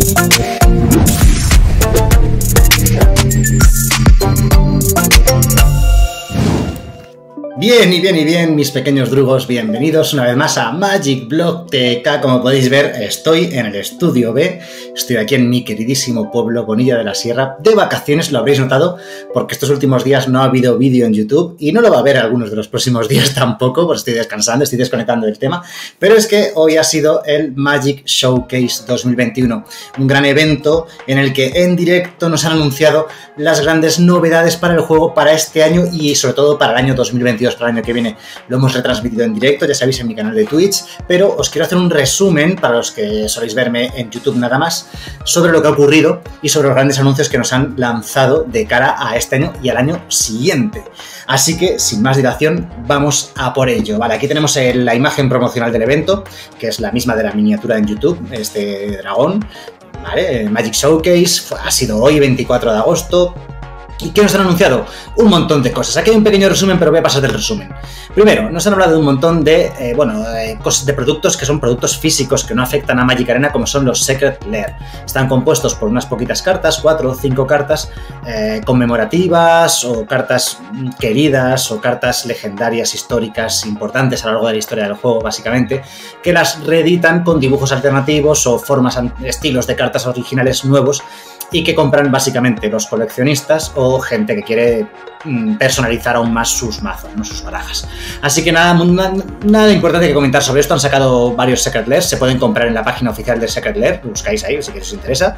Bien, mis pequeños drugos, bienvenidos una vez más a Magic Block TK. Como podéis ver, estoy en el estudio B, estoy aquí en mi queridísimo pueblo Bonilla de la Sierra, de vacaciones, lo habréis notado, porque estos últimos días no ha habido vídeo en YouTube, y no lo va a haber algunos de los próximos días tampoco, porque estoy descansando, estoy desconectando del tema, pero es que hoy ha sido el Magic Showcase 2021, un gran evento en el que en directo nos han anunciado las grandes novedades para el juego para este año y sobre todo para el año 2022, para el año que viene. Lo hemos retransmitido en directo, ya sabéis, en mi canal de Twitch, pero os quiero hacer un resumen, para los que soléis verme en YouTube nada más, sobre lo que ha ocurrido y sobre los grandes anuncios que nos han lanzado de cara a este año y al año siguiente. Así que, sin más dilación, vamos a por ello. Vale, aquí tenemos la imagen promocional del evento, que es la misma de la miniatura en YouTube, este dragón. Vale, Magic Showcase ha sido hoy, 24 de agosto. ¿Y qué nos han anunciado? Un montón de cosas. Aquí hay un pequeño resumen, pero voy a pasar del resumen. Primero, nos han hablado de un montón de productos que son productos físicos que no afectan a Magic Arena, como son los Secret Lair. Están compuestos por unas poquitas cartas, 4 o 5 cartas conmemorativas, o cartas queridas, o cartas legendarias, históricas, importantes a lo largo de la historia del juego, básicamente, que las reeditan con dibujos alternativos o formas, estilos de cartas originales nuevos, y que compran básicamente los coleccionistas o gente que quiere personalizar aún más sus mazos, ¿no? Sus barajas. Así que nada importante que comentar sobre esto. Han sacado varios Secret Lairs, se pueden comprar en la página oficial de Secret Lair, buscáis ahí si os interesa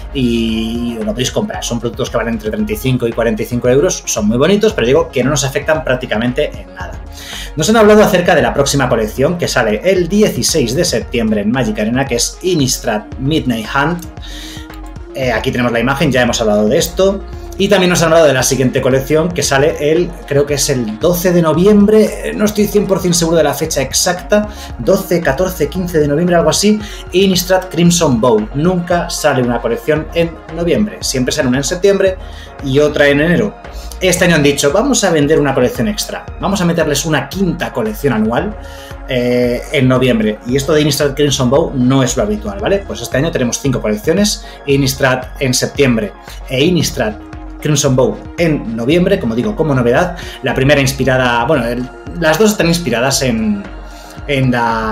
y lo podéis comprar. Son productos que valen entre 35 y 45 euros, son muy bonitos, pero digo que no nos afectan prácticamente en nada. Nos han hablado acerca de la próxima colección que sale el 16 de septiembre en Magic Arena, que es Innistrad Midnight Hunt. Aquí tenemos la imagen, ya hemos hablado de esto. Y también nos han hablado de la siguiente colección que sale creo que es el 12 de noviembre, no estoy 100% seguro de la fecha exacta, 12, 14, 15 de noviembre, algo así, Innistrad Crimson Bow. Nunca sale una colección en noviembre, siempre sale una en septiembre y otra en enero. Este año han dicho, vamos a vender una colección extra, vamos a meterles una quinta colección anual en noviembre, y esto de Innistrad Crimson Bow no es lo habitual, ¿vale? Pues este año tenemos 5 colecciones, Innistrad en septiembre e Innistrad Crimson Bow en noviembre, como digo, como novedad. La primera inspirada, bueno, las dos están inspiradas en el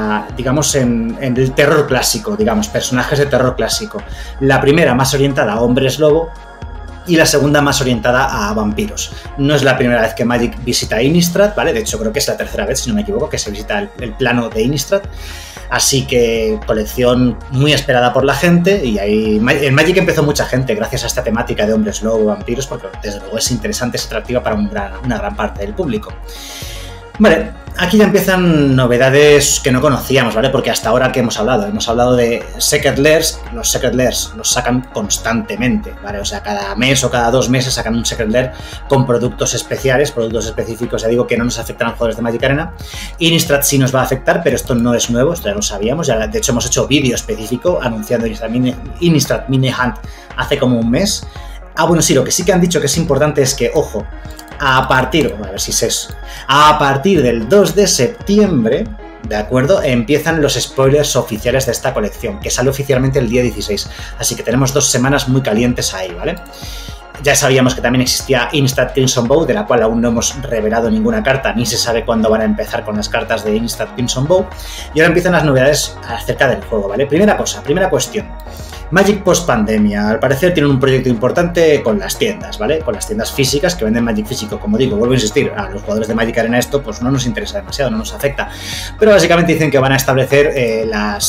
terror clásico, digamos, personajes de terror clásico. La primera más orientada a hombres lobo y la segunda más orientada a vampiros. No es la primera vez que Magic visita Innistrad, ¿vale? De hecho, creo que es la tercera vez, si no me equivoco, que se visita el plano de Innistrad. Así que colección muy esperada por la gente, y ahí en Magic empezó mucha gente gracias a esta temática de hombres lobo, vampiros, porque desde luego es interesante, es atractiva para una gran parte del público. Vale, aquí ya empiezan novedades que no conocíamos, ¿vale? Porque hasta ahora que hemos hablado de Secret Lairs. Los Secret Lairs los sacan constantemente, ¿vale? O sea, cada mes o cada 2 meses sacan un Secret Lair con productos especiales, productos específicos, ya digo, que no nos afectan a los jugadores de Magic Arena. Innistrad sí nos va a afectar, pero esto no es nuevo, esto ya lo sabíamos, ya de hecho hemos hecho vídeo específico anunciando Innistrad Mini Hunt hace como un mes. Ah, bueno, sí, lo que sí que han dicho que es importante es que, ojo, a partir del 2 de septiembre, ¿de acuerdo? Empiezan los spoilers oficiales de esta colección, que sale oficialmente el día 16. Así que tenemos 2 semanas muy calientes ahí, ¿vale? Ya sabíamos que también existía Innistrad Crimson Bow, de la cual aún no hemos revelado ninguna carta, ni se sabe cuándo van a empezar con las cartas de Innistrad Crimson Bow. Y ahora empiezan las novedades acerca del juego, ¿vale? Primera cuestión. Magic post pandemia, al parecer tienen un proyecto importante con las tiendas, ¿vale? Con las tiendas físicas que venden Magic físico. Como digo, vuelvo a insistir, a los jugadores de Magic Arena esto pues no nos interesa demasiado, no nos afecta. Pero básicamente dicen que van a establecer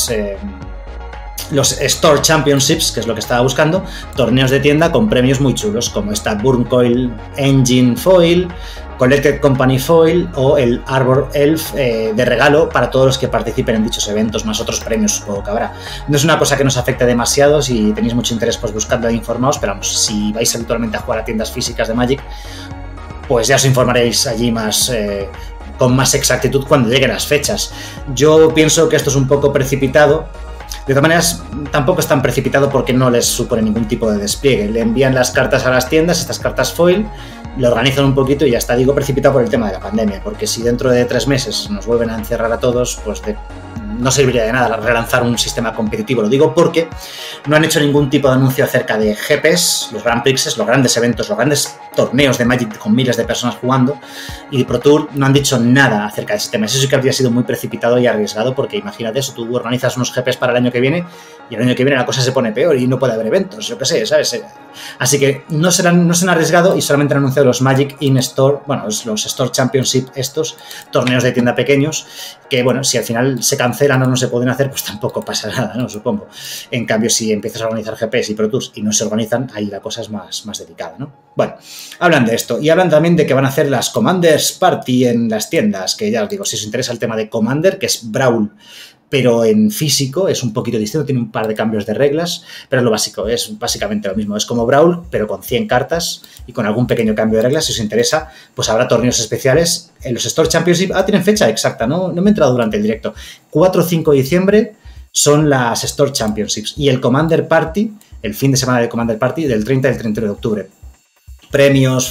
los Store Championships, que es lo que estaba buscando, torneos de tienda con premios muy chulos, como esta Burncoil Engine Foil, Collected Company Foil o el Arbor Elf de regalo para todos los que participen en dichos eventos, más otros premios supongo que habrá. No es una cosa que nos afecte demasiado, si tenéis mucho interés pues buscadlo e informaos, pero vamos, si vais habitualmente a jugar a tiendas físicas de Magic, pues ya os informaréis allí más con más exactitud cuando lleguen las fechas. Yo pienso que esto es un poco precipitado. De todas maneras, tampoco es tan precipitado porque no les supone ningún tipo de despliegue. Le envían las cartas a las tiendas, estas cartas foil, lo organizan un poquito y ya está. Digo precipitado por el tema de la pandemia, porque si dentro de 3 meses nos vuelven a encerrar a todos, pues no serviría de nada relanzar un sistema competitivo. Lo digo porque no han hecho ningún tipo de anuncio acerca de GPs, los Grand Prixes, los grandes eventos, los grandes torneos de Magic con miles de personas jugando, y Pro Tour no han dicho nada acerca del sistema. Eso sí que habría sido muy precipitado y arriesgado, porque imagínate eso, tú organizas unos GPs para el año que viene y el año que viene la cosa se pone peor y no puede haber eventos, yo qué sé, ¿sabes? Así que no se han arriesgado y solamente han anunciado los Magic In-Store, bueno, los Store Championship, estos torneos de tienda pequeños, que bueno, si al final se cancelan o no se pueden hacer, pues tampoco pasa nada, ¿no? Supongo. En cambio, si empiezas a organizar GPs y Pro Tours y no se organizan, ahí la cosa es más delicada, ¿no? Bueno, hablan de esto y hablan también de que van a hacer las Commanders Party en las tiendas, que ya os digo, si os interesa el tema de Commander, que es Brawl, pero en físico es un poquito distinto, tiene un par de cambios de reglas, pero es lo básico, es básicamente lo mismo, es como Brawl, pero con 100 cartas y con algún pequeño cambio de reglas. Si os interesa, pues habrá torneos especiales en los Store Championship. Tienen fecha exacta, no me he entrado durante el directo, 4 o 5 de diciembre son las Store Championships, y el Commander Party, el fin de semana del Commander Party, del 30 al 31 de octubre. Premios,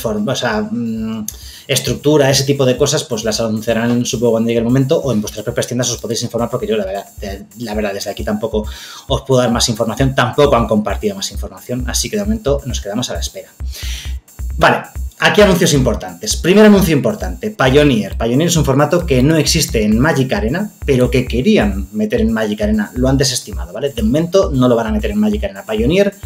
estructura, ese tipo de cosas, pues las anunciarán, supongo, cuando llegue el momento, o en vuestras propias tiendas os podéis informar, porque yo la verdad desde aquí tampoco os puedo dar más información, tampoco han compartido más información, así que de momento nos quedamos a la espera. Vale, aquí anuncios importantes. Primer anuncio importante, Pioneer. Pioneer es un formato que no existe en Magic Arena, pero que querían meter en Magic Arena, lo han desestimado, ¿vale? De momento no lo van a meter en Magic Arena. Pioneer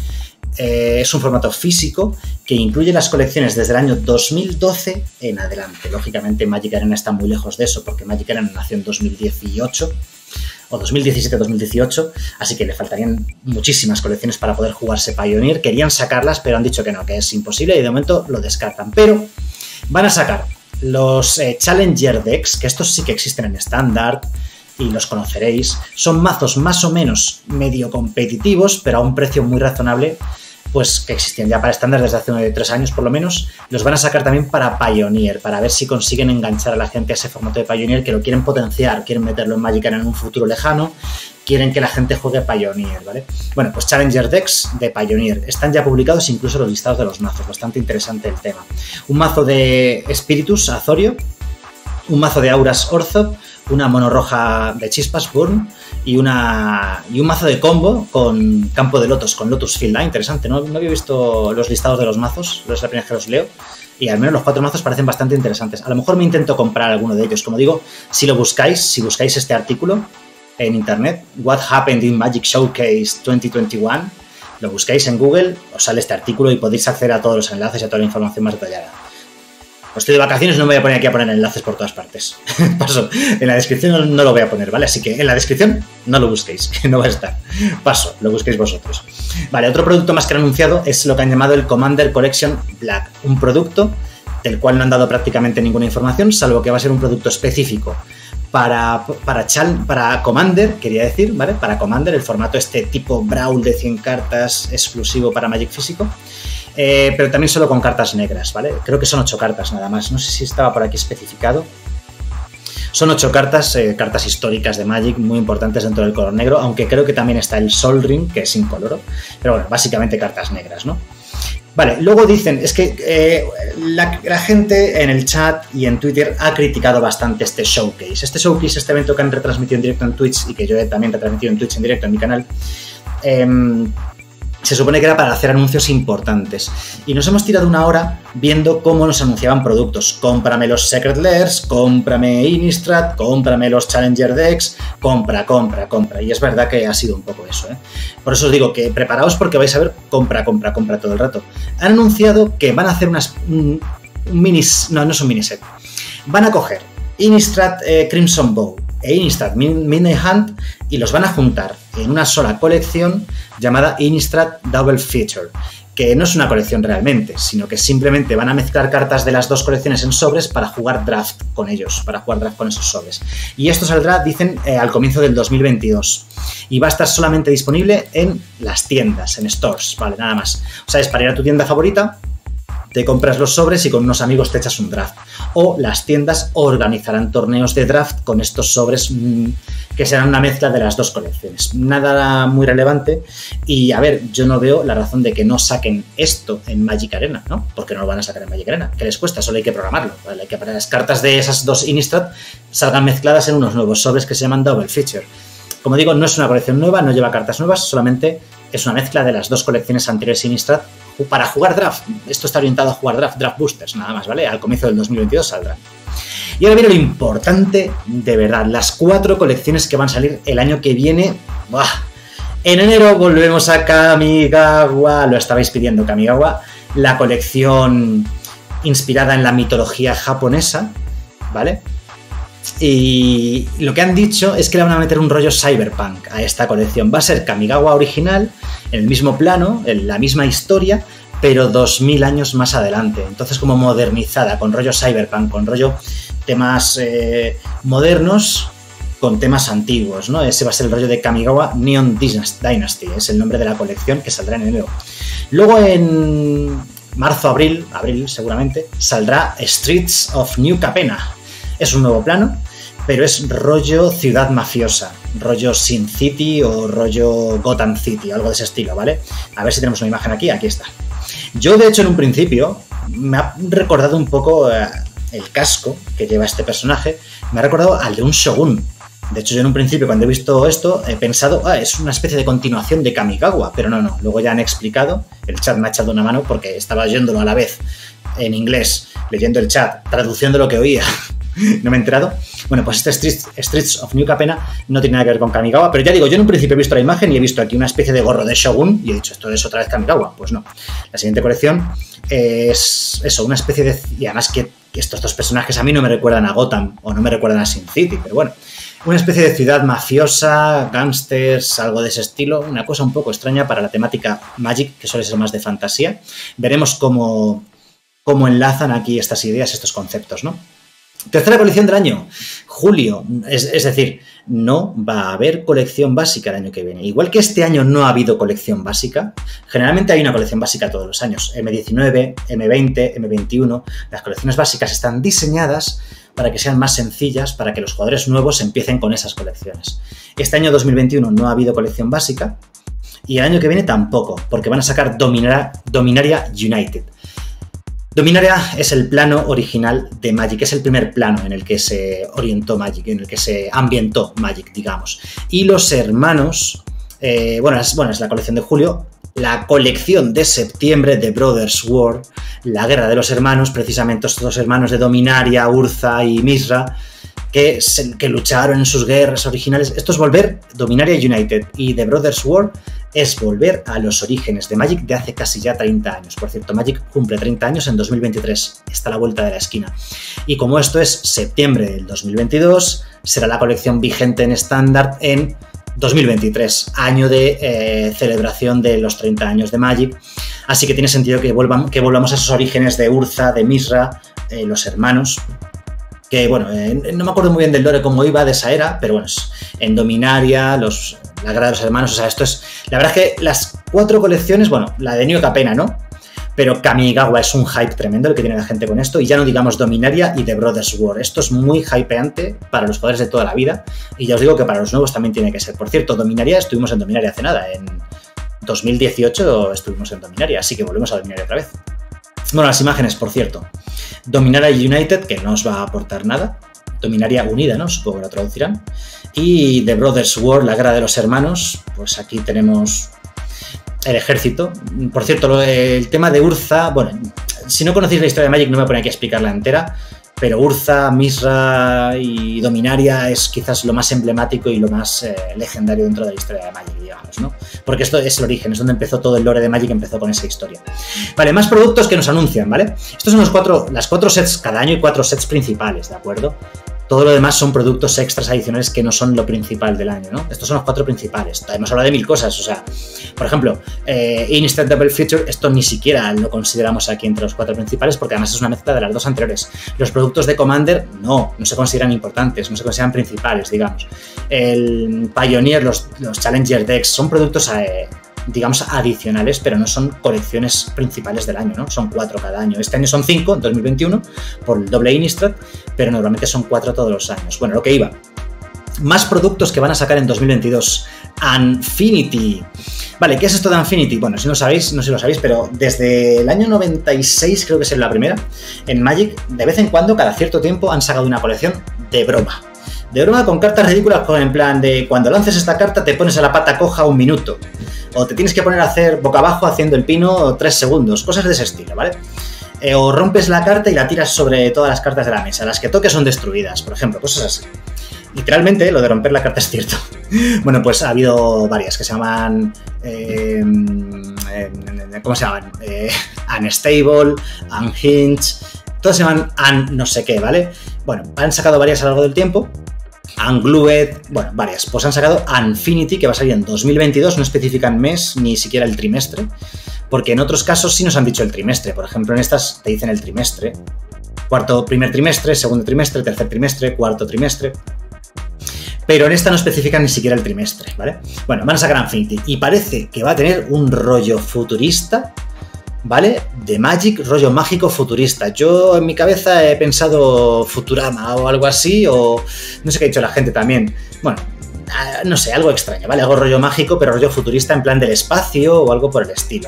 es un formato físico que incluye las colecciones desde el año 2012 en adelante. Lógicamente Magic Arena está muy lejos de eso, porque Magic Arena nació en 2018 o 2017-2018, así que le faltarían muchísimas colecciones para poder jugarse Pioneer. Querían sacarlas, pero han dicho que no, que es imposible, y de momento lo descartan. Pero van a sacar los Challenger Decks, que estos sí que existen en Standard y los conoceréis. Son mazos más o menos medio competitivos, pero a un precio muy razonable, pues que existían ya para estándar desde hace 3 años por lo menos. Los van a sacar también para Pioneer, para ver si consiguen enganchar a la gente a ese formato de Pioneer, que lo quieren potenciar, quieren meterlo en Magic Arena en un futuro lejano, quieren que la gente juegue Pioneer, ¿vale? Bueno, pues Challenger Decks de Pioneer. Están ya publicados incluso los listados de los mazos, bastante interesante el tema. Un mazo de Spiritus Azorio, un mazo de Auras Orzhov, una mono roja de Chispas Burn y un mazo de combo con Campo de Lotos, con Lotus Field. Interesante, ¿no? Había visto los listados de los mazos, es la primera vez que los leo, y al menos los 4 mazos parecen bastante interesantes. A lo mejor me intento comprar alguno de ellos. Como digo, si buscáis este artículo en internet, What Happened in Magic Showcase 2021, lo buscáis en Google, os sale este artículo y podéis acceder a todos los enlaces y a toda la información más detallada. Pues estoy de vacaciones, no me voy a poner aquí a poner enlaces por todas partes. Paso, en la descripción no lo voy a poner, ¿vale? Así que en la descripción no lo busquéis, que no va a estar. Paso, lo busquéis vosotros. Vale, otro producto más que han anunciado es lo que han llamado el Commander Collection Black. Un producto del cual no han dado prácticamente ninguna información, salvo que va a ser un producto específico para Commander, quería decir, ¿vale? Para Commander, el formato este tipo Brawl de 100 cartas exclusivo para Magic físico. Pero también solo con cartas negras, ¿vale? Creo que son 8 cartas nada más. No sé si estaba por aquí especificado. Son 8 cartas, cartas históricas de Magic, muy importantes dentro del color negro, aunque creo que también está el Sol Ring, que es incoloro. Pero bueno, básicamente cartas negras, ¿no? Vale, luego dicen, es que la gente en el chat y en Twitter ha criticado bastante este showcase. Este evento que han retransmitido en directo en Twitch y que yo he también retransmitido en Twitch en directo en mi canal, se supone que era para hacer anuncios importantes. Y nos hemos tirado 1 hora viendo cómo nos anunciaban productos. Cómprame los Secret Lairs, cómprame Innistrad, cómprame los Challenger Decks, compra. Y es verdad que ha sido un poco eso, ¿eh? Por eso os digo que preparaos, porque vais a ver compra todo el rato. Han anunciado que van a hacer no es un mini set. Van a coger Innistrad Crimson Bow e Innistrad Midnight Hunt y los van a juntar en una sola colección llamada Innistrad Double Feature, que no es una colección realmente, sino que simplemente van a mezclar cartas de las 2 colecciones en sobres para jugar draft con ellos, para jugar draft con esos sobres. Y esto saldrá, dicen, al comienzo del 2022. Y va a estar solamente disponible en las tiendas, en stores, vale, nada más. O sea, es para ir a tu tienda favorita, te compras los sobres y con unos amigos te echas un draft. O las tiendas organizarán torneos de draft con estos sobres que serán una mezcla de las 2 colecciones. Nada muy relevante. Y a ver, yo no veo la razón de que no saquen esto en Magic Arena, ¿no? Porque no lo van a sacar en Magic Arena. ¿Qué les cuesta? Solo hay que programarlo, ¿vale? Hay que para las cartas de esas 2 Innistrad salgan mezcladas en unos nuevos sobres que se llaman Double Feature. Como digo, no es una colección nueva, no lleva cartas nuevas, solamente es una mezcla de las dos colecciones anteriores Innistrad para jugar draft. Esto está orientado a jugar draft boosters, nada más, ¿vale? Al comienzo del 2022 saldrá. Y ahora viene lo importante, de verdad, las 4 colecciones que van a salir el año que viene. ¡Buah! En enero volvemos a Kamigawa, lo estabais pidiendo, Kamigawa, la colección inspirada en la mitología japonesa, ¿vale? Y lo que han dicho es que le van a meter un rollo cyberpunk a esta colección. Va a ser Kamigawa original, en el mismo plano, en la misma historia, pero 2000 años más adelante. Entonces como modernizada, con rollo cyberpunk, con rollo temas modernos, con temas antiguos, ¿no? Ese va a ser el rollo de Kamigawa Neon Dynasty, es el nombre de la colección que saldrá en enero. Luego en marzo, abril seguramente, saldrá Streets of New Capenna. Es un nuevo plano, pero es rollo ciudad mafiosa, rollo Sin City o rollo Gotham City, algo de ese estilo, ¿vale? A ver si tenemos una imagen aquí está. Yo, de hecho, en un principio, me ha recordado un poco el casco que lleva este personaje, me ha recordado al de un Shogun. De hecho, yo en un principio, cuando he visto esto, he pensado, es una especie de continuación de Kamigawa, pero no. Luego ya han explicado, el chat me ha echado una mano porque estaba oyéndolo a la vez en inglés, leyendo el chat, traduciendo lo que oía. No me he enterado. Bueno, pues este Streets of New Capenna no tiene nada que ver con Kamigawa, pero ya digo, yo en un principio he visto la imagen y he visto aquí una especie de gorro de Shogun y he dicho, ¿esto es otra vez Kamigawa? Pues no. La siguiente colección es eso, una especie de... Y además que estos dos personajes a mí no me recuerdan a Gotham o no me recuerdan a Sin City, pero bueno, una especie de ciudad mafiosa, gángsters, algo de ese estilo, una cosa un poco extraña para la temática Magic, que suele ser más de fantasía. Veremos cómo enlazan aquí estas ideas, estos conceptos, ¿no? Tercera colección del año, julio, es decir, no va a haber colección básica el año que viene. Igual que este año no ha habido colección básica, generalmente hay una colección básica todos los años, M19, M20, M21, las colecciones básicas están diseñadas para que sean más sencillas, para que los jugadores nuevos empiecen con esas colecciones. Este año 2021 no ha habido colección básica y el año que viene tampoco, porque van a sacar Dominaria United. Dominaria es el plano original de Magic, es el primer plano en el que se orientó Magic, en el que se ambientó Magic, digamos. Y los hermanos, es la colección de julio, la colección de septiembre de Brothers War, la guerra de los hermanos, precisamente estos dos hermanos de Dominaria, Urza y Mizra, que lucharon en sus guerras originales. Esto es volver, Dominaria United y The Brothers War es volver a los orígenes de Magic de hace casi ya 30 años. Por cierto, Magic cumple 30 años en 2023, está a la vuelta de la esquina. Y como esto es septiembre del 2022, será la colección vigente en estándar en 2023, año de celebración de los 30 años de Magic. Así que tiene sentido que volvamos a esos orígenes de Urza, de Mizra, los hermanos. Que bueno, no me acuerdo muy bien del lore cómo iba de esa era, pero bueno, en Dominaria, la guerra de los hermanos, o sea, esto es... La verdad es que las 4 colecciones, bueno, la de New Capenna, ¿no? Pero Kamigawa es un hype tremendo el que tiene la gente con esto, y ya no digamos Dominaria y The Brothers War. Esto es muy hypeante para los jugadores de toda la vida, y ya os digo que para los nuevos también tiene que ser. Por cierto, Dominaria, estuvimos en Dominaria hace nada, en 2018 estuvimos en Dominaria, así que volvemos a Dominaria otra vez. Bueno, las imágenes, por cierto. Dominaria United, que no os va a aportar nada. Dominaria Unida, ¿no? Supongo que lo traducirán. Y The Brothers War, la guerra de los hermanos. Pues aquí tenemos el ejército. Por cierto, el tema de Urza... Bueno, si no conocéis la historia de Magic no me voy a poner aquí a explicarla entera. Pero Urza, Mizra y Dominaria es quizás lo más emblemático y lo más legendario dentro de la historia de Magic, digamos, ¿no? Porque esto es el origen, es donde empezó todo el lore de Magic, empezó con esa historia. Vale, más productos que nos anuncian, ¿vale? Estos son las 4 sets, cada año hay 4 sets principales, ¿de acuerdo? Todo lo demás son productos extras adicionales que no son lo principal del año, ¿no? Estos son los 4 principales. Hemos hablado de 1000 cosas, o sea, por ejemplo, Instant Double Feature, esto ni siquiera lo consideramos aquí entre los 4 principales porque además es una mezcla de las 2 anteriores. Los productos de Commander no se consideran importantes, no se consideran principales, digamos. El Pioneer, los Challenger Decks son productos digamos, adicionales, pero no son colecciones principales del año, ¿no? Son 4 cada año. Este año son 5, en 2021, por el doble Innistrad, pero normalmente son 4 todos los años. Bueno, lo que iba. Más productos que van a sacar en 2022. Unfinity. Vale, ¿qué es esto de Unfinity? Bueno, si no sabéis, no sé si lo sabéis, pero desde el año 96, creo que es la primera, en Magic, de vez en cuando, cada cierto tiempo, han sacado una colección de broma. De broma con cartas ridículas, con en plan de cuando lances esta carta te pones a la pata coja 1 minuto. O te tienes que poner a hacer boca abajo haciendo el pino 3 segundos. Cosas de ese estilo, ¿vale? O rompes la carta y la tiras sobre todas las cartas de la mesa. Las que toques son destruidas, por ejemplo, cosas así. Literalmente, lo de romper la carta es cierto. Bueno, pues ha habido varias que se llaman... ¿cómo se llaman? Unstable, Unhinged... Todas se llaman no sé qué, ¿vale? Bueno, han sacado varias a lo largo del tiempo. Unglued, bueno, varias. Pues han sacado Unfinity, que va a salir en 2022, no especifican mes ni siquiera el trimestre, porque en otros casos sí nos han dicho el trimestre. Por ejemplo, en estas te dicen el trimestre. Primer trimestre, segundo trimestre, tercer trimestre, cuarto trimestre. Pero en esta no especifican ni siquiera el trimestre, ¿vale? Bueno, van a sacar Unfinity y parece que va a tener un rollo futurista, ¿vale? De Magic, rollo mágico futurista. Yo en mi cabeza he pensado Futurama o algo así, o no sé qué ha dicho la gente también. Bueno, no sé, algo extraño, ¿vale? Algo rollo mágico, pero rollo futurista en plan del espacio o algo por el estilo.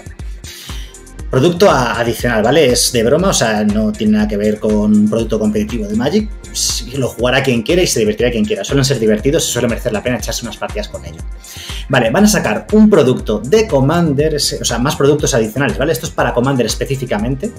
Producto adicional, ¿vale? Es de broma, o sea, no tiene nada que ver con un producto competitivo de Magic. Lo jugará quien quiera y se divertirá quien quiera. Suelen ser divertidos y suele merecer la pena echarse unas partidas con ello. Vale, van a sacar un producto de Commander, o sea, más productos adicionales, ¿vale? Esto es para Commander específicamente,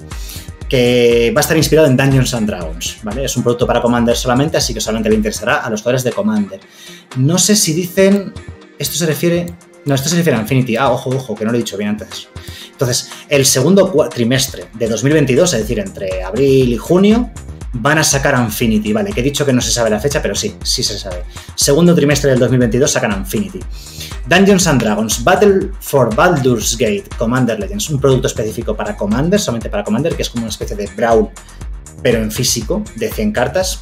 que va a estar inspirado en Dungeons and Dragons, ¿vale? Es un producto para Commander solamente, así que solamente le interesará a los jugadores de Commander. No sé si dicen... Esto se refiere... No, esto se refiere a Infinity. Ah, ojo, que no lo he dicho bien antes. Entonces, el segundo trimestre de 2022, es decir, entre abril y junio, van a sacar Infinity, ¿vale? Que he dicho que no se sabe la fecha, pero sí se sabe. Segundo trimestre del 2022 sacan Infinity. Dungeons and Dragons, Battle for Baldur's Gate, Commander Legends, un producto específico para Commander, solamente para Commander, que es como una especie de Brawl, pero en físico, de 100 cartas.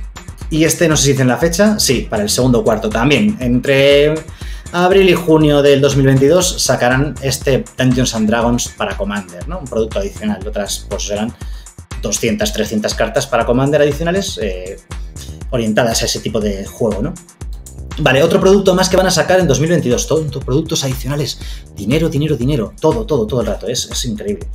Y este, no sé si dicen la fecha, sí, para el segundo cuarto también. Entre abril y junio del 2022 sacarán este Dungeons and Dragons para Commander, ¿no? Un producto adicional. Otras, pues serán 200, 300 cartas para Commander adicionales orientadas a ese tipo de juego, ¿no? Vale, otro producto más que van a sacar en 2022. Todos productos adicionales. Dinero. Todo el rato. Es increíble.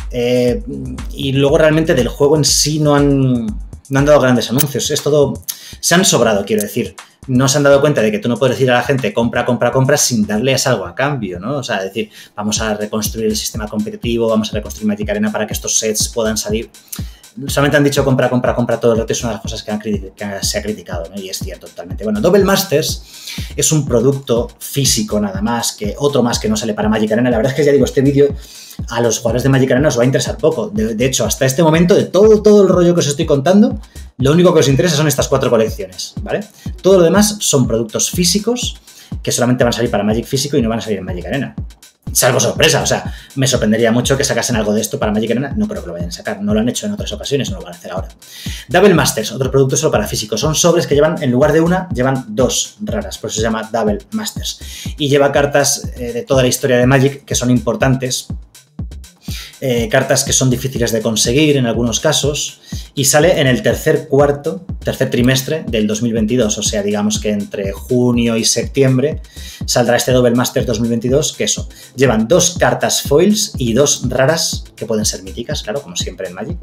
Y luego realmente del juego en sí no han dado grandes anuncios. Es todo... Se han sobrado, quiero decir. No se han dado cuenta de que tú no puedes decir a la gente compra sin darles algo a cambio, ¿no? O sea, decir, vamos a reconstruir el sistema competitivo, vamos a reconstruir Magic Arena para que estos sets puedan salir. Solamente han dicho compra todo el rato, es una de las cosas que se ha criticado, ¿no? Y es cierto totalmente. Bueno, Double Masters es un producto físico nada más, que otro más que no sale para Magic Arena. La verdad es que ya digo, este vídeo a los jugadores de Magic Arena os va a interesar poco. De hecho, hasta este momento, de todo el rollo que os estoy contando, lo único que os interesa son estas 4 colecciones, ¿vale? Todo lo demás son productos físicos que solamente van a salir para Magic físico y no van a salir en Magic Arena. Salvo sorpresa, o sea, me sorprendería mucho que sacasen algo de esto para Magic Arena. No creo que lo vayan a sacar, no lo han hecho en otras ocasiones, no lo van a hacer ahora. Double Masters, otro producto solo para físicos. Son sobres que llevan, en lugar de una, llevan 2 raras, por eso se llama Double Masters. Y lleva cartas de toda la historia de Magic que son importantes. Cartas que son difíciles de conseguir en algunos casos, y sale en el tercer trimestre del 2022, o sea, digamos que entre junio y septiembre saldrá este Double Master 2022, que eso, llevan 2 cartas foils y 2 raras, que pueden ser míticas, claro, como siempre en Magic.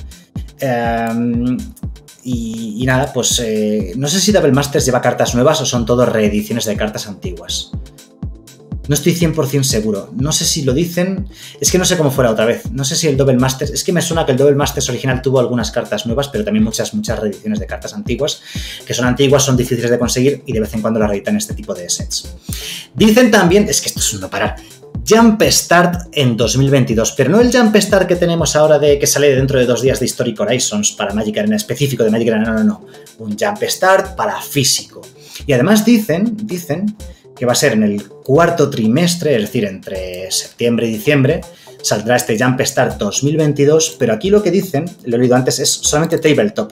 Y nada, pues no sé si Double Masters lleva cartas nuevas o son todo reediciones de cartas antiguas. No estoy 100% seguro. No sé si lo dicen... Es que no sé cómo fuera otra vez. No sé si el Double Masters... Es que me suena que el Double Masters original tuvo algunas cartas nuevas, pero también muchas reediciones de cartas antiguas, que son antiguas, son difíciles de conseguir y de vez en cuando las reeditan este tipo de sets. Dicen también... Es que esto es un no parar. Jump Start en 2022, pero no el Jump Start que tenemos ahora de que sale dentro de 2 días de Historic Horizons para Magic Arena, específico de Magic Arena, no. Un Jump Start para físico. Y además dicen que va a ser en el 4º trimestre, es decir, entre septiembre y diciembre, saldrá este Jump Start 2022, pero aquí lo que dicen, lo he leído antes, es solamente Tabletop.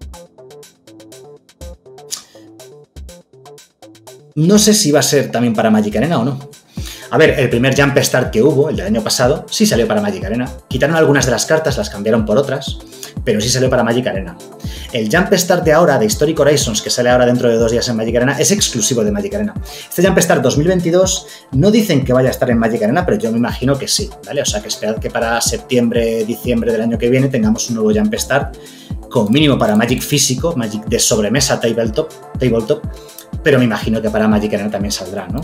No sé si va a ser también para Magic Arena o no. A ver, el primer Jump Start que hubo, el del año pasado, sí salió para Magic Arena. Quitaron algunas de las cartas, las cambiaron por otras, pero sí salió para Magic Arena. El Jump Start de ahora, de Historic Horizons, que sale ahora dentro de 2 días en Magic Arena, es exclusivo de Magic Arena. Este Jump Start 2022 no dicen que vaya a estar en Magic Arena, pero yo me imagino que sí, ¿vale? O sea, que esperad que para septiembre, diciembre del año que viene tengamos un nuevo Jump Start como mínimo para Magic físico, Magic de sobremesa tabletop, pero me imagino que para Magic Arena también saldrá, ¿no?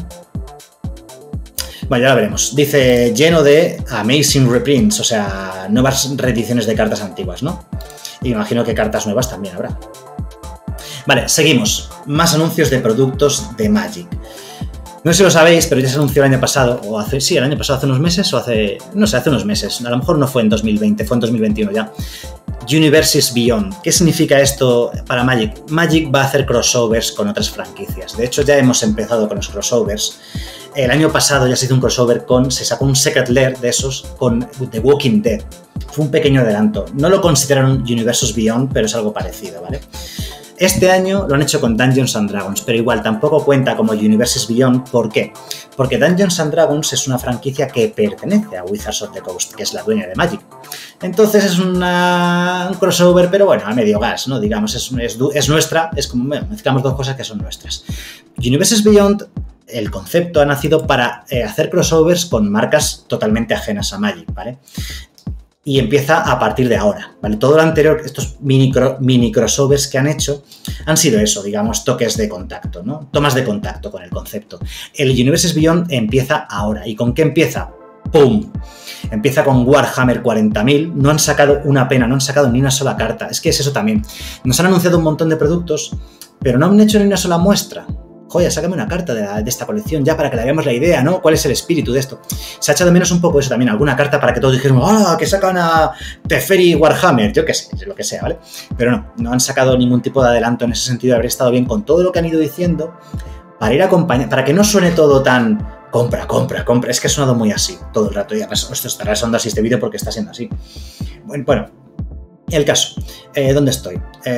Bueno, ya lo veremos. Dice, lleno de amazing reprints, o sea, nuevas reediciones de cartas antiguas, ¿no? Y me imagino que cartas nuevas también habrá. Vale, seguimos. Más anuncios de productos de Magic. No sé si lo sabéis, pero ya se anunció el año pasado, o hace, sí, el año pasado, hace unos meses, o hace, no sé, hace unos meses. A lo mejor no fue en 2020, fue en 2021 ya. Universes Beyond. ¿Qué significa esto para Magic? Magic va a hacer crossovers con otras franquicias. De hecho, ya hemos empezado con los crossovers. El año pasado ya se hizo un crossover se sacó un Secret Lair de esos con The Walking Dead. Fue un pequeño adelanto. No lo consideraron Universes Beyond, pero es algo parecido, ¿vale? Este año lo han hecho con Dungeons & Dragons, pero igual tampoco cuenta como Universes Beyond. ¿Por qué? Porque Dungeons & Dragons es una franquicia que pertenece a Wizards of the Coast, que es la dueña de Magic. Entonces es un crossover, pero bueno, a medio gas, ¿no? Digamos, es nuestra, es como, bueno, mezclamos dos cosas que son nuestras. Universes Beyond, el concepto ha nacido para hacer crossovers con marcas totalmente ajenas a Magic, ¿vale? Y empieza a partir de ahora, ¿vale? Todo lo anterior, estos mini crossovers que han hecho, han sido eso, digamos, toques de contacto, ¿no? Tomas de contacto con el concepto. El Universes Beyond empieza ahora. ¿Y con qué empieza? ¡Pum! Empieza con Warhammer 40.000. No han sacado una pena, no han sacado ni una sola carta. Es que es eso también. Nos han anunciado un montón de productos, pero no han hecho ni una sola muestra. Joder, sácame una carta de esta colección ya para que le veamos la idea, ¿no? ¿Cuál es el espíritu de esto? Se ha echado de menos un poco eso también, alguna carta para que todos dijéramos, ¡ah, que sacan a Teferi Warhammer! Yo qué sé, lo que sea, ¿vale? Pero no han sacado ningún tipo de adelanto en ese sentido de haber estado bien con todo lo que han ido diciendo para ir acompañando, para que no suene todo tan compra. Es que ha sonado muy así todo el rato y además esto estará sonando así este vídeo porque está siendo así. Bueno, el caso. ¿Dónde estoy?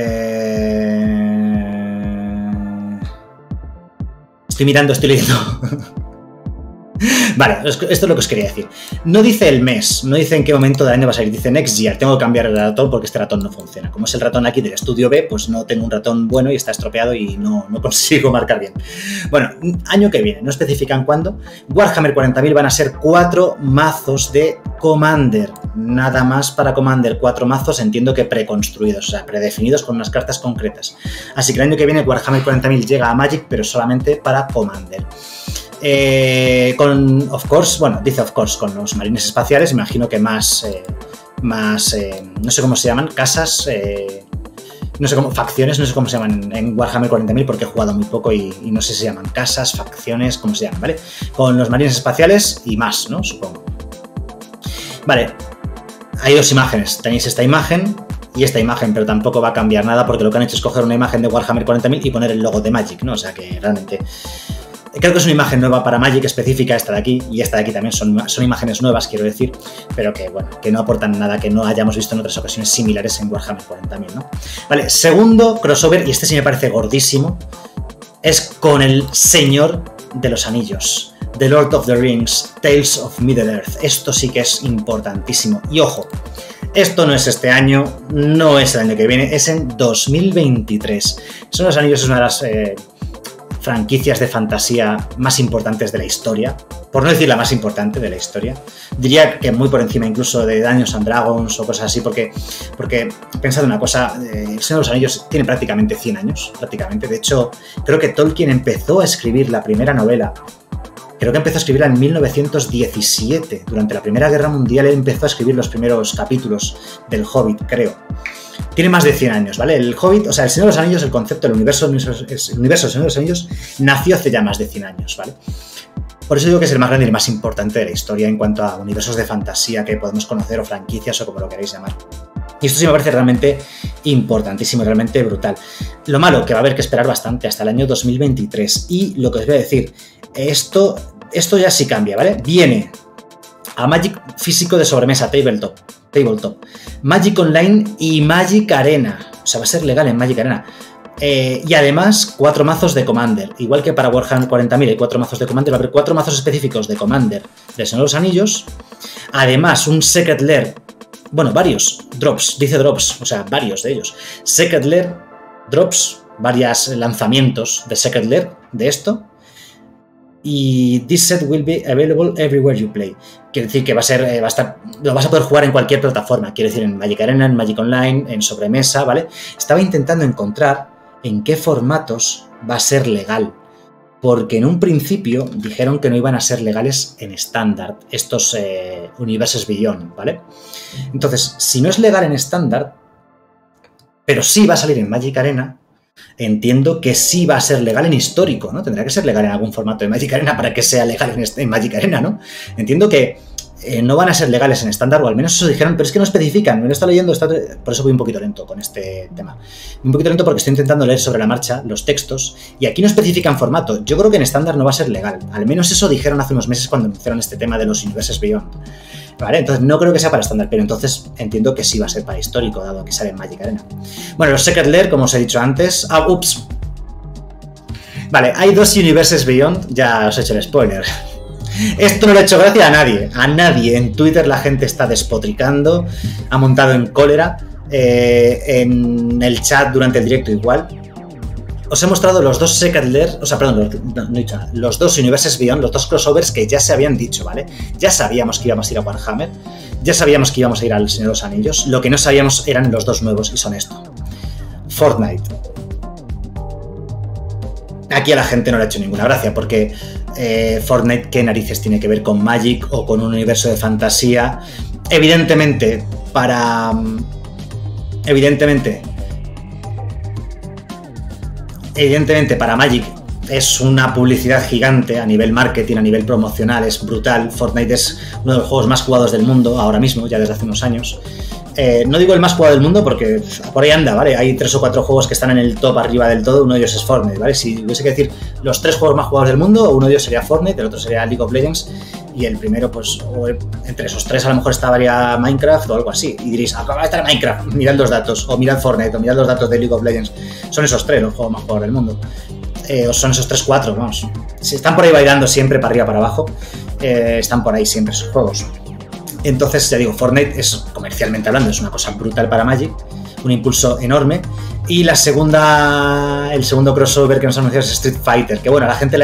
Estoy mirando, estoy leyendo. Vale, esto es lo que os quería decir. No dice el mes, no dice en qué momento del año va a salir, dice next year. Tengo que cambiar el ratón porque este ratón no funciona. Como es el ratón aquí del estudio B, pues no tengo un ratón bueno y está estropeado y no consigo marcar bien. Bueno, año que viene, no especifican cuándo. Warhammer 40.000 van a ser 4 mazos de Commander. Nada más para Commander, 4 mazos, entiendo que preconstruidos, o sea, predefinidos con unas cartas concretas. Así que el año que viene Warhammer 40.000 llega a Magic, pero solamente para Commander. Of course, con los marines espaciales, imagino que más no sé cómo se llaman, casas, no sé cómo, facciones, no sé cómo se llaman en Warhammer 40.000 porque he jugado muy poco y no sé si se llaman casas, facciones, cómo se llaman, ¿vale? Con los marines espaciales y más, ¿no? Supongo. Vale, hay dos imágenes, tenéis esta imagen y esta imagen, pero tampoco va a cambiar nada porque lo que han hecho es coger una imagen de Warhammer 40.000 y poner el logo de Magic, ¿no? O sea que realmente... Creo que es una imagen nueva para Magic específica, esta de aquí, y esta de aquí también son imágenes nuevas, quiero decir, pero que, bueno, que no aportan nada que no hayamos visto en otras ocasiones similares en Warhammer 40.000, ¿no? Vale, segundo crossover, y este sí me parece gordísimo, es con el Señor de los Anillos, The Lord of the Rings, Tales of Middle-earth. Esto sí que es importantísimo. Y ojo, esto no es este año, no es el año que viene, es en 2023. Son los Anillos, es una de las... franquicias de fantasía más importantes de la historia, por no decir la más importante de la historia. Diría que muy por encima incluso de Dungeons & Dragons o cosas así, porque pensad una cosa, El Señor de los Anillos tiene prácticamente 100 años, prácticamente. De hecho, creo que Tolkien empezó a escribir la primera novela, creo que empezó a escribirla en 1917, durante la Primera Guerra Mundial. Él empezó a escribir los primeros capítulos del Hobbit, creo. Tiene más de 100 años, ¿vale? El Hobbit, o sea, el Señor de los Anillos, el concepto del universo del Señor de los Anillos nació hace ya más de 100 años, ¿vale? Por eso digo que es el más grande y el más importante de la historia en cuanto a universos de fantasía que podemos conocer o franquicias o como lo queréis llamar. Y esto sí me parece realmente importantísimo, realmente brutal. Lo malo, que va a haber que esperar bastante hasta el año 2023. Y lo que os voy a decir, esto ya sí cambia, ¿vale? Viene a Magic físico de sobremesa, tabletop, Magic Online y Magic Arena. O sea, va a ser legal en Magic Arena. Y además 4 mazos de Commander. Igual que para Warhammer 40.000 hay 4 mazos de Commander, va a haber 4 mazos específicos de Commander del Señor de los Anillos. Además, un Secret Lair. Bueno, varios drops, dice drops, o sea, varios de ellos. Secret Lair, drops, varios lanzamientos de Secret Lair de esto. y this set will be available everywhere you play. Quiere decir que va a estar, lo vas a poder jugar en cualquier plataforma. Quiere decir en Magic Arena, en Magic Online, en sobremesa, ¿vale? Estaba intentando encontrar en qué formatos va a ser legal. Porque en un principio dijeron que no iban a ser legales en estándar, estos Universes Beyond, ¿vale? Entonces, si no es legal en estándar, pero sí va a salir en Magic Arena, entiendo que sí va a ser legal en histórico, ¿no? Tendrá que ser legal en algún formato de Magic Arena para que sea legal en Magic Arena, ¿no? Entiendo que no van a ser legales en estándar, o al menos eso dijeron, pero es que no especifican. Me lo está leyendo, por eso voy un poquito lento con este tema. Un poquito lento porque estoy intentando leer sobre la marcha los textos y aquí no especifican formato. Yo creo que en estándar no va a ser legal. Al menos eso dijeron hace unos meses cuando anunciaron este tema de los Universes Beyond. Vale, entonces no creo que sea para estándar, pero entonces entiendo que sí va a ser para histórico, dado que sale en Magic Arena. Bueno, los Secret Lair, como os he dicho antes... ups. Vale, hay 2 Universes Beyond, ya os he hecho el spoiler. Esto no le ha hecho gracia a nadie. A nadie. En Twitter la gente está despotricando, ha montado en cólera, en el chat durante el directo igual. Os he mostrado los 2 Secret Lair, o sea, perdón, no he dicho nada, los 2 Universes Beyond, los 2 crossovers que ya se habían dicho, ¿vale? Ya sabíamos que íbamos a ir a Warhammer, ya sabíamos que íbamos a ir al Señor de los Anillos, lo que no sabíamos eran los 2 nuevos, y son esto. Fortnite. Aquí a la gente no le ha hecho ninguna gracia, porque Fortnite, ¿qué narices tiene que ver con Magic o con un universo de fantasía? Evidentemente, para Magic es una publicidad gigante a nivel marketing, a nivel promocional, es brutal. Fortnite es uno de los juegos más jugados del mundo ahora mismo, ya desde hace unos años. No digo el más jugado del mundo porque por ahí anda, ¿vale? Hay 3 o 4 juegos que están en el top arriba del todo, uno de ellos es Fortnite, ¿vale? Si hubiese que decir los 3 juegos más jugados del mundo, uno de ellos sería Fortnite, el otro sería League of Legends y el primero, pues, entre esos 3 a lo mejor estaría Minecraft o algo así. Y diréis, acaba de estar Minecraft, mirad los datos, o mirad Fortnite, o mirad los datos de League of Legends. Son esos 3 los juegos más jugados del mundo. O son esos 3 o 4, vamos. Si están por ahí bailando siempre para arriba para abajo, están por ahí siempre esos juegos. Entonces, ya digo, Fortnite es, comercialmente hablando, es una cosa brutal para Magic, un impulso enorme. Y el segundo crossover que nos anunciado es Street Fighter, que bueno, a la gente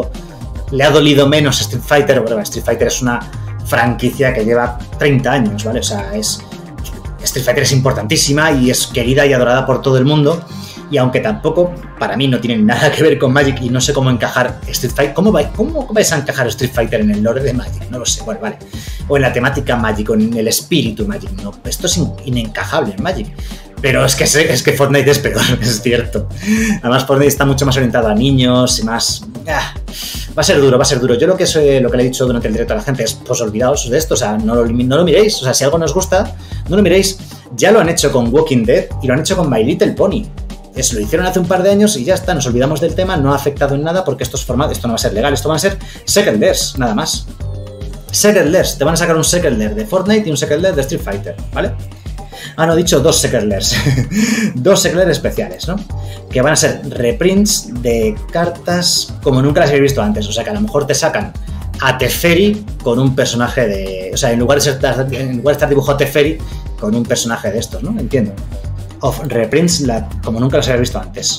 le ha dolido menos Street Fighter, pero Street Fighter es una franquicia que lleva 30 años, ¿vale? O sea, Street Fighter es importantísima y es querida y adorada por todo el mundo. Y aunque tampoco, para mí, no tiene nada que ver con Magic y no sé cómo encajar Street Fighter. ¿Cómo vais a encajar Street Fighter en el lore de Magic? No lo sé, bueno, vale. O en la temática Magic, o en el espíritu Magic. No, esto es inencajable en Magic. Pero es que Fortnite es peor, es cierto. Además, Fortnite está mucho más orientado a niños y más... va a ser duro, va a ser duro. Yo lo que le he dicho durante el directo a la gente es, pues olvidaos de esto, o sea, no lo miréis. O sea, si algo nos gusta, no lo miréis. Ya lo han hecho con Walking Dead y lo han hecho con My Little Pony. Eso lo hicieron hace un par de años y ya está, nos olvidamos del tema, no ha afectado en nada porque esto no va a ser legal, esto van a ser Secret Lairs, nada más. Secret Lairs, te van a sacar un Secret Lair de Fortnite y un Secret Lair de Street Fighter, ¿vale? No, he dicho 2 Secret Lairs, 2 Secret Lairs especiales, ¿no? Que van a ser reprints de cartas como nunca las habéis visto antes, o sea que a lo mejor te sacan a Teferi con un personaje de... O sea, en lugar de estar dibujado Teferi con un personaje de estos, ¿no? Entiendo. Of reprints como nunca los había visto antes.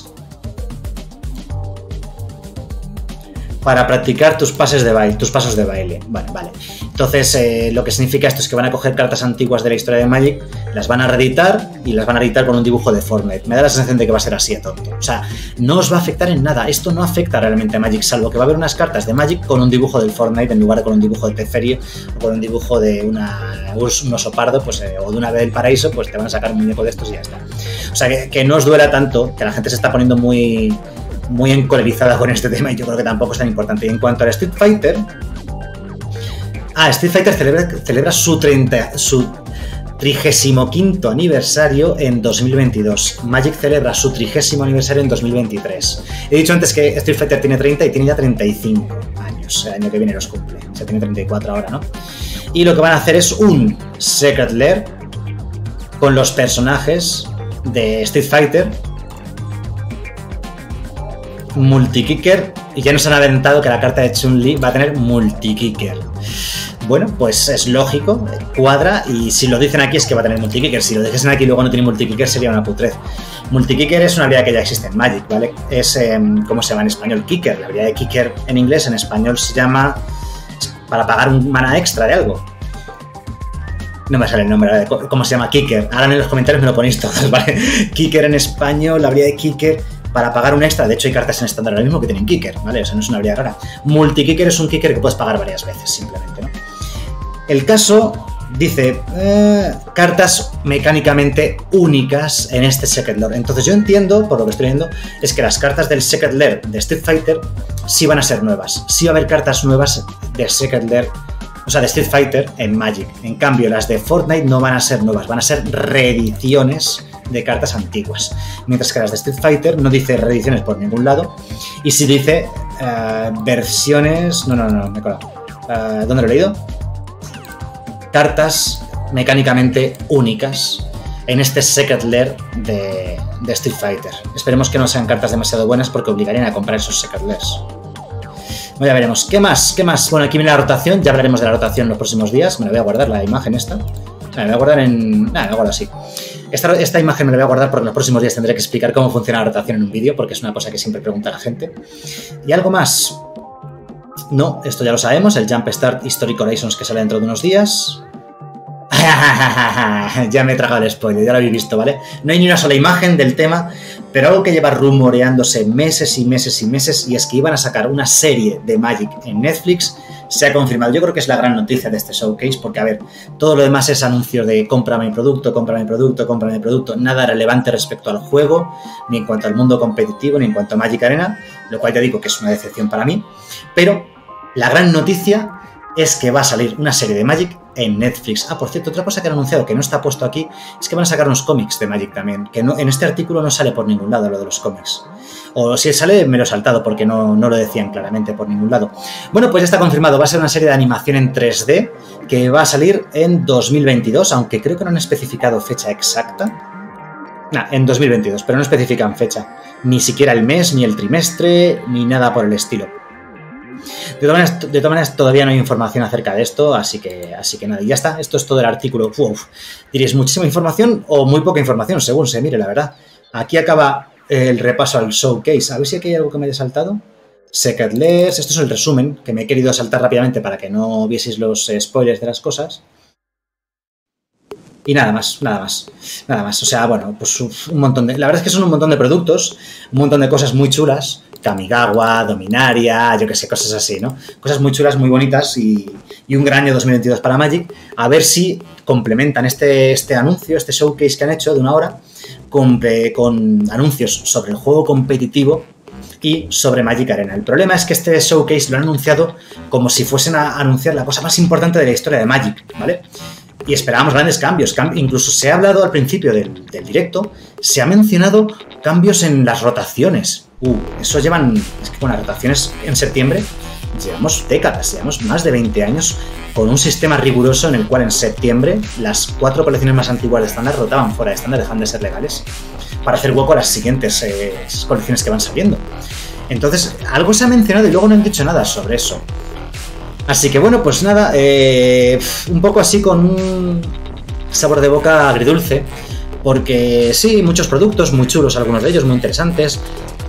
Para practicar tus pasos de baile. Vale. Entonces, lo que significa esto es que van a coger cartas antiguas de la historia de Magic, las van a reeditar y las van a editar con un dibujo de Fortnite. Me da la sensación de que va a ser así de tonto. O sea, no os va a afectar en nada. Esto no afecta realmente a Magic, salvo que va a haber unas cartas de Magic con un dibujo del Fortnite en lugar de con un dibujo de Teferi o con un dibujo de un oso pardo, pues, o de una ave del paraíso, pues te van a sacar un muñeco de estos y ya está. O sea, que no os duela tanto, que la gente se está poniendo muy encolerizada con este tema y yo creo que tampoco es tan importante. Y en cuanto al Street Fighter... Street Fighter celebra su 35º aniversario en 2022. Magic celebra su 30º aniversario en 2023. He dicho antes que Street Fighter tiene 30 y tiene ya 35 años. El año que viene los cumple. O sea, tiene 34 ahora, ¿no? Y lo que van a hacer es un Secret Lair con los personajes de Street Fighter, multikicker, y ya nos han aventado que la carta de Chun-Li va a tener multikicker. Bueno, pues es lógico, cuadra, y si lo dicen aquí es que va a tener multikicker. Si lo dijesen aquí y luego no tiene multikicker sería una putrez. Multikicker es una habilidad que ya existe en Magic, ¿vale? Es, ¿cómo se llama en español? Kicker. La habilidad de Kicker en inglés, en español se llama para pagar un mana extra de algo. No me sale el nombre, ¿cómo se llama? Kicker. Ahora en los comentarios me lo ponéis todos, ¿vale? Kicker en español, la habilidad de Kicker para pagar un extra. De hecho, hay cartas en estándar ahora mismo que tienen Kicker, ¿vale? O sea, no es una habilidad rara. Multikicker es un Kicker que puedes pagar varias veces, simplemente, ¿no? El caso dice cartas mecánicamente únicas en este Secret Lair. Entonces yo entiendo, por lo que estoy viendo, es que las cartas del Secret Lair de Street Fighter sí van a ser nuevas. Sí va a haber cartas nuevas de Secret Lair, o sea, de Street Fighter en Magic. En cambio, las de Fortnite no van a ser nuevas, van a ser reediciones de cartas antiguas. Mientras que las de Street Fighter no dice reediciones por ningún lado. Y sí dice versiones... No, me he colado. ¿Dónde lo he leído? Cartas mecánicamente únicas en este Secret Lair de Street Fighter. Esperemos que no sean cartas demasiado buenas porque obligarían a comprar esos Secret Lairs. Bueno, ya veremos. ¿Qué más? Bueno, aquí viene la rotación. Ya hablaremos de la rotación en los próximos días. Me la voy a guardar, la imagen esta. Me la voy a guardar en... me la guardo así. Esta imagen me la voy a guardar porque en los próximos días tendré que explicar cómo funciona la rotación en un vídeo, porque es una cosa que siempre pregunta la gente. ¿Y algo más? No, esto ya lo sabemos. El Jump Start Historic Horizons que sale dentro de unos días. Ya me he tragado el spoiler, ya lo habéis visto, ¿vale? No hay ni una sola imagen del tema, pero algo que lleva rumoreándose meses y meses y meses, y es que iban a sacar una serie de Magic en Netflix, se ha confirmado. Yo creo que es la gran noticia de este showcase, porque, a ver, todo lo demás es anuncios de cómprame mi producto, cómprame mi producto, cómprame mi producto, nada relevante respecto al juego, ni en cuanto al mundo competitivo, ni en cuanto a Magic Arena, lo cual ya digo que es una decepción para mí, pero la gran noticia es que va a salir una serie de Magic en Netflix. Ah, por cierto, otra cosa que han anunciado que no está puesto aquí es que van a sacar unos cómics de Magic también, que no, en este artículo no sale por ningún lado lo de los cómics. O si sale, me lo he saltado porque no lo decían claramente por ningún lado. Bueno, pues ya está confirmado. Va a ser una serie de animación en 3D que va a salir en 2022, aunque creo que no han especificado fecha exacta. En 2022, pero no especifican fecha. Ni siquiera el mes, ni el trimestre, ni nada por el estilo. De todas maneras, todavía no hay información acerca de esto, así que nada, y ya está. Esto es todo el artículo. Diréis, muchísima información o muy poca información, según se mire, la verdad. Aquí acaba el repaso al showcase. A ver si aquí hay algo que me haya saltado. Secret Lairs, esto es el resumen, que me he querido saltar rápidamente para que no vieseis los spoilers de las cosas. Y nada más. O sea, bueno, pues un montón de... La verdad es que son un montón de productos, un montón de cosas muy chulas. Kamigawa, Dominaria, yo que sé, cosas así, ¿no? Cosas muy chulas, muy bonitas y un gran año 2022 para Magic. A ver si complementan este anuncio, este showcase que han hecho de una hora, con anuncios sobre el juego competitivo y sobre Magic Arena. El problema es que este showcase lo han anunciado como si fuesen a anunciar la cosa más importante de la historia de Magic, ¿vale? Y esperábamos grandes cambios. Incluso se ha hablado al principio del directo, se ha mencionado cambios en las rotaciones. Eso llevan... Es que con las rotaciones en septiembre llevamos décadas, llevamos más de 20 años con un sistema riguroso en el cual en septiembre las 4 colecciones más antiguas de estándar rotaban fuera de estándar, dejan de ser legales, para hacer hueco a las siguientes colecciones que van saliendo. Entonces, algo se ha mencionado y luego no han dicho nada sobre eso. Así que bueno, pues nada, un poco así con un sabor de boca agridulce, porque sí, muchos productos muy chulos, algunos de ellos muy interesantes.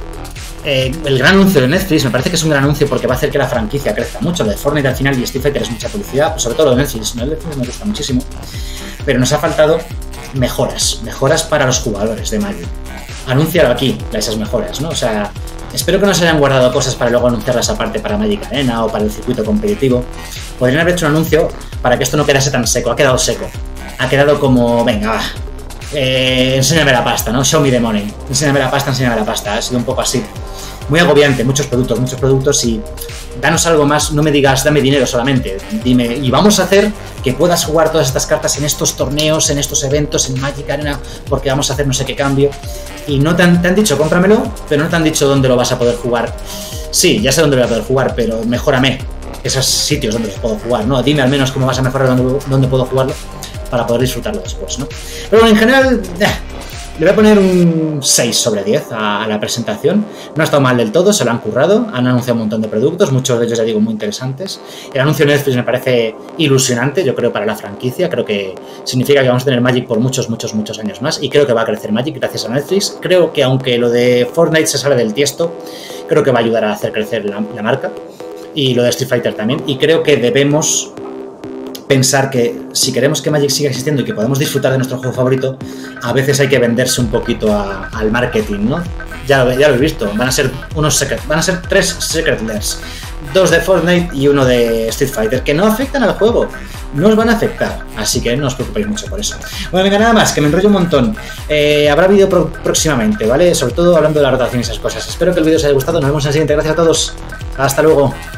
El gran anuncio de Netflix me parece que es un gran anuncio porque va a hacer que la franquicia crezca mucho. Lo de Fortnite al final y Street Fighter es mucha publicidad, pues sobre todo lo de Netflix. Netflix me gusta muchísimo, pero nos ha faltado mejoras para los jugadores de Magic. Anúncialo aquí, esas mejoras, ¿no? O sea, espero que no se hayan guardado cosas para luego anunciarlas aparte para Magic Arena o para el circuito competitivo. Podrían haber hecho un anuncio para que esto no quedase tan seco. Ha quedado seco. Ha quedado como, venga, va. Enséñame la pasta, ¿no? Show me the money. Enséñame la pasta. Ha sido un poco así. Muy agobiante, muchos productos y danos algo más, no me digas dame dinero solamente, dime, y vamos a hacer que puedas jugar todas estas cartas en estos torneos, en estos eventos, en Magic Arena, porque vamos a hacer no sé qué cambio. Y no te han dicho cómpramelo, pero no te han dicho dónde lo vas a poder jugar. Sí, ya sé dónde lo voy a poder jugar, pero mejórame esos sitios donde los puedo jugar, ¿no? Dime al menos cómo vas a mejorar dónde puedo jugarlo para poder disfrutarlo después, ¿no? Pero bueno, en general, Le voy a poner un 6 sobre 10 a la presentación. No ha estado mal del todo, se lo han currado, han anunciado un montón de productos, muchos de ellos, ya digo, muy interesantes. El anuncio de Netflix me parece ilusionante, yo creo, para la franquicia. Creo que significa que vamos a tener Magic por muchos años más, y creo que va a crecer Magic gracias a Netflix. Creo que aunque lo de Fortnite se sale del tiesto, creo que va a ayudar a hacer crecer la marca, y lo de Street Fighter también, y creo que debemos pensar que si queremos que Magic siga existiendo y que podamos disfrutar de nuestro juego favorito, a veces hay que venderse un poquito al marketing, ¿no? Ya lo he visto, van a ser 3 Secret Lairs, 2 de Fortnite y 1 de Street Fighter, que no afectan al juego, no os van a afectar, así que no os preocupéis mucho por eso. Bueno, venga, nada más, que me enrollo un montón. Habrá vídeo próximamente, ¿vale? Sobre todo hablando de la rotación y esas cosas. Espero que el vídeo os haya gustado, nos vemos en el siguiente, gracias a todos, hasta luego.